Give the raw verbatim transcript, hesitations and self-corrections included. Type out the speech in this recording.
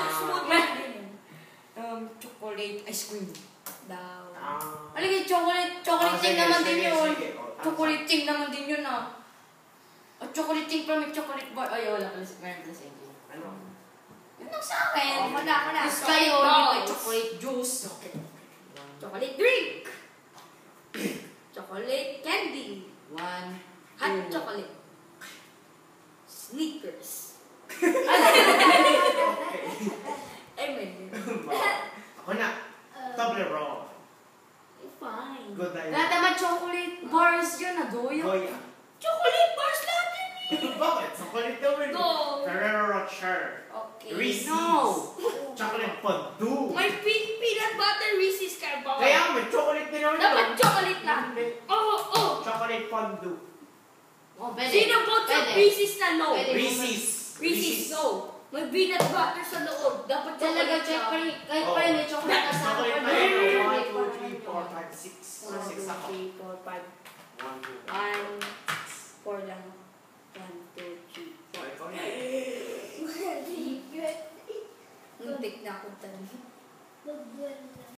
Um, chocolate ice cream. Daw. Ah. Alagay, chocolate, chocolate Ah, ting sige, naman sige, din yun. sige. Oh, tama. Chocolate ting naman din yun ah. At chocolate ting pa may chocolate bar. Ay, wala pala sa meron pala sa inyo. Ano? Yun lang sa akin. Oh, wala, wala. Tapos kayo, Chocolate hindi balls. pa chocolate juice. Okay. Chocolate drink. Chocolate candy. One, Hot two. chocolate. Sneakers. Okay. Amen. Ako na. Toblerone. Fine. Good idea. Lahat naman chocolate bars yun na doyo. Goya. Chocolate bars natin Bakit? Chocolate daw rin. Go. Ferrero Rocher. Okay. Reese's. No. Chocolate fondue. May pe- peanut butter Reese's Carboy. Kaya may chocolate din naman Dapat yun. chocolate lang. Hindi. Oh, oh. Chocolate fondue. Oh, pwede. Sino vote sa Pwede. Reese's na no? Pwede. Reese's. Reese's no. May peanut butter sa loob. Dapat Talaga, chocolate check pa lang. rin. Kahit Oh. pa rin may chocolate kasama. Chocolate pa Pwede. yun. One, two, three, four, five, six. One, Six two, ako. three, four, five. One, two, One, four lang. One, two, three. four. Ikaw na. Muntik na ako tanong.